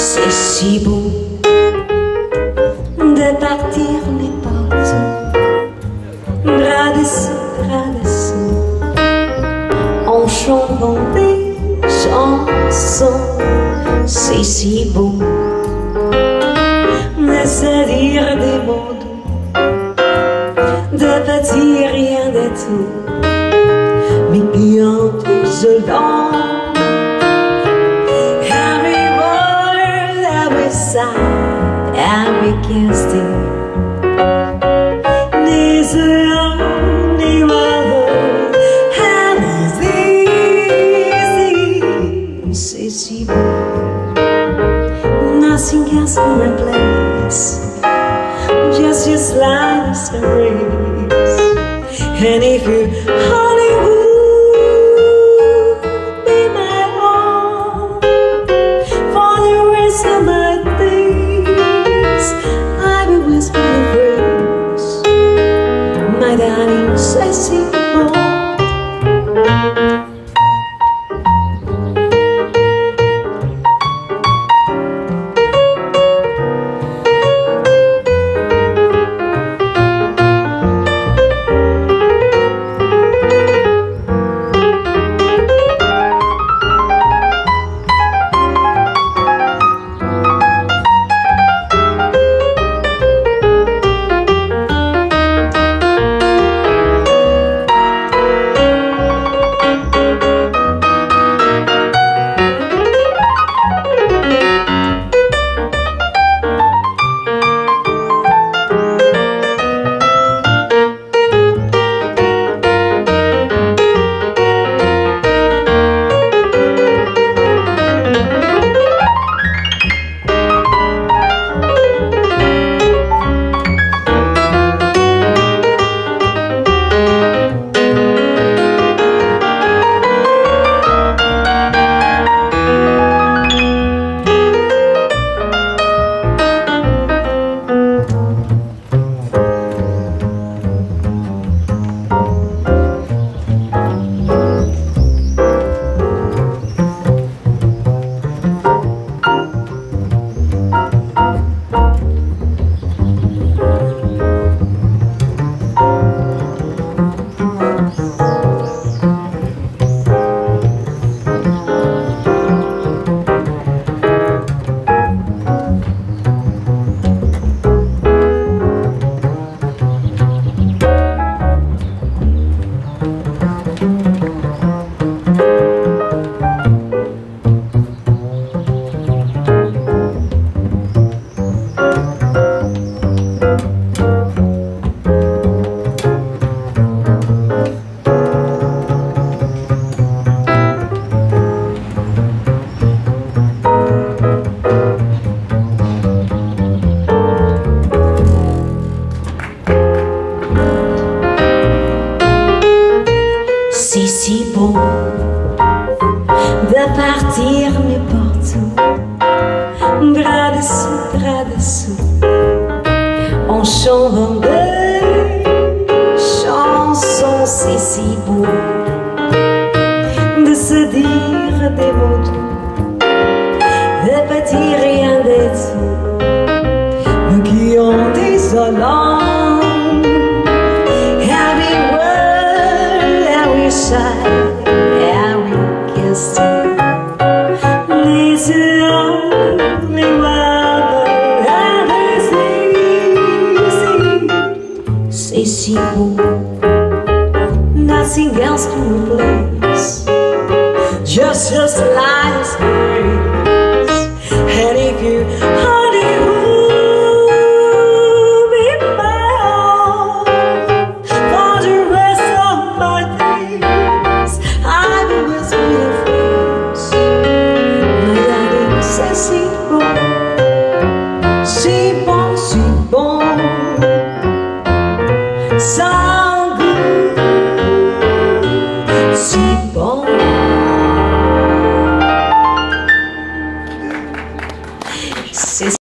C'est si beau de partir n'importe où, bras dessous, en chantant des chansons. C'est si beau de se dire des mots doux, de pas dire rien de tout, mais bien isolant. Every word that we sigh, every kiss is the only word, and it's easy. C'est si beau, nothing else can replace just your slightest embrace. And if you only would be my own for the rest of my days, I will whisper the phrase, my darling, c'est si beau. C'est si beau de partir n'importe où, bras dessous, en chantant des chansons. C'est si beau de se dire des mots doux, de pas dire rien de tout, mais qui ont désolant. Yeah, we kissed her. This is the only world that is easy. C'est si beau, nothing else to replace just your slightest grace. And if you only would be my own for the rest of my days, I will whisper your phrase, my darling, c'est si bon, si bon, si bon.